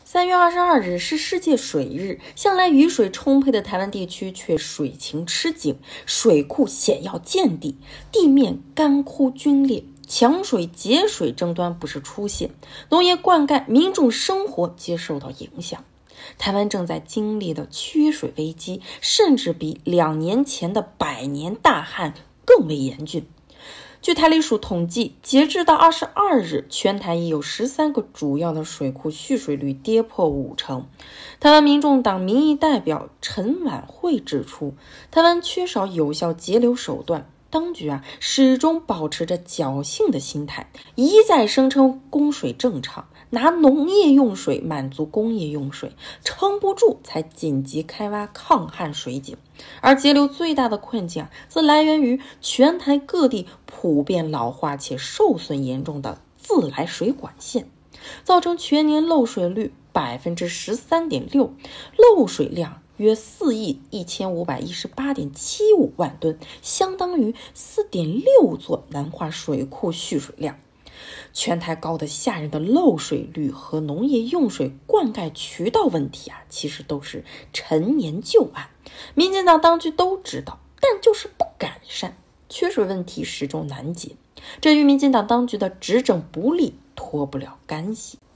3月22日是世界水日，向来雨水充沛的台湾地区却水情吃紧，水库险要见底，地面干枯龟裂，抢水节水争端不时出现，农业灌溉、民众生活皆受到影响。台湾正在经历的缺水危机，甚至比2年前的100年大旱更为严峻。据台里署统计，截至到22日，全台已有13个主要的水库蓄水率跌破50%。台湾民众党民意代表陈婉慧指出，台湾缺少有效节流手段，当局始终保持着侥幸的心态，一再声称供水正常，拿农业用水满足工业用水，撑不住才紧急开挖抗旱水井。而节流最大的困境则来源于全台各地普遍老化且受损严重的自来水管线，造成全年漏水率 13.6%， 漏水量约4亿1518.75万吨，相当于 4.6 座南化水库蓄水量。全台高得吓人的漏水率和农业用水灌溉渠道问题其实都是陈年旧案，民进党当局都知道，但就是不改善，缺水问题始终难解，这与民进党当局的执政不力脱不了干系。